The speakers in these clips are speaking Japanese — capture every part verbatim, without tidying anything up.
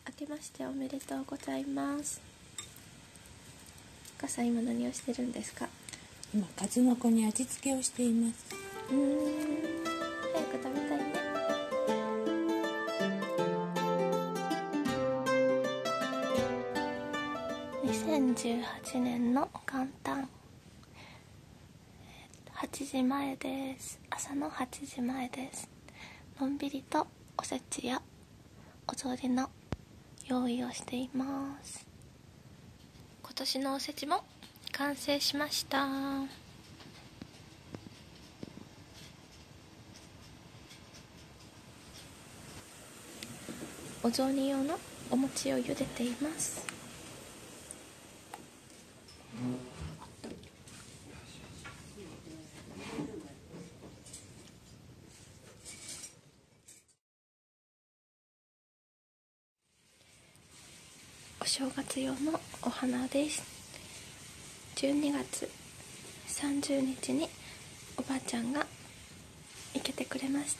明けましておめでとうございます。お母さん今何をしてるんですか？ 今数の子に味付けをしています。 うーん、早く食べたいね。にせんじゅうはちねんの元旦はちじまえです。朝のはちじまえです。のんびりとおせちやお雑煮の用意をしています。今年のおせちも完成しました。お雑煮用のお餅を茹でています。お正月用のお花です。じゅうにがつさんじゅうにちにおばあちゃんが生けてくれました。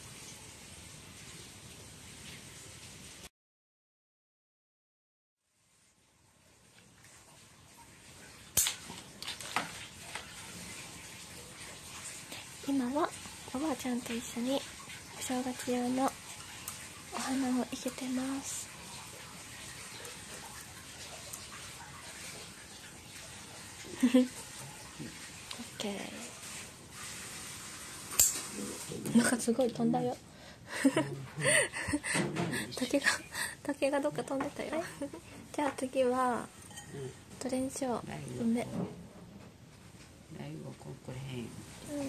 今はおばあちゃんと一緒にお正月用のお花を生けてます。オッケー。なんかすごい飛んだよ。竹が竹がどっか飛んでたよ。じゃあ次はどれにしよう。梅。 これへん。うん。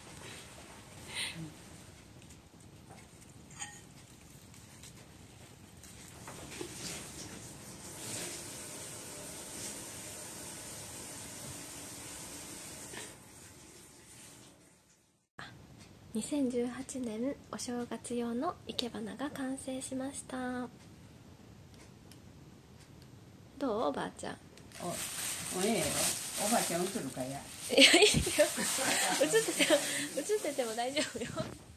にせんじゅうはちねんお正月用の生け花が完成しました。どうおばあちゃん。 お、おええよ。おばあちゃん映るかや。いやいいよ。映ってても映ってても大丈夫よ。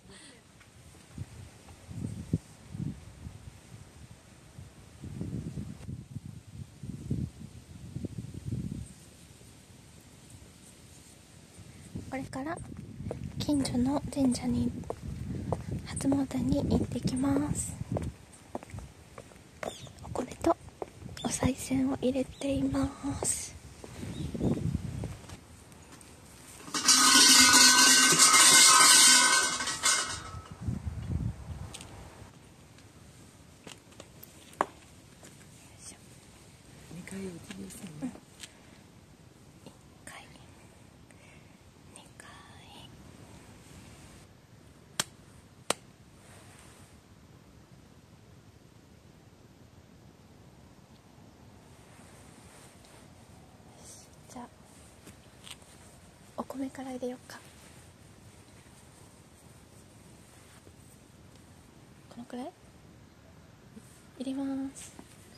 これから近所の神社に初詣に行ってきます。お米とお賽銭を入れています。 にかいお辞儀するの。 いっかいにかいじゃあお米から入れようか。このくらい入れます。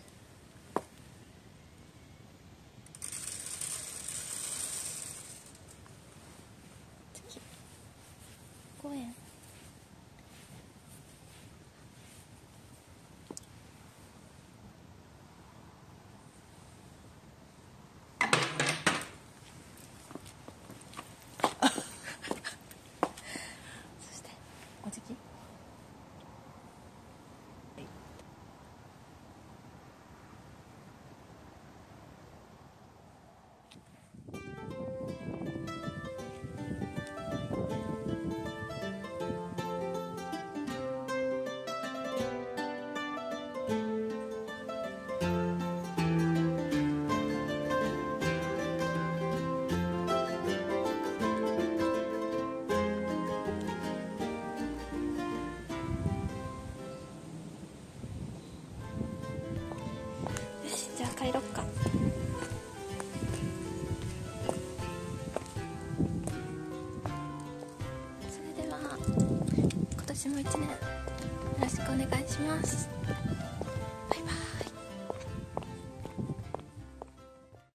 次ごえん。そしてお辞儀。じゃあ帰ろっか。それでは今年も一年よろしくお願いします。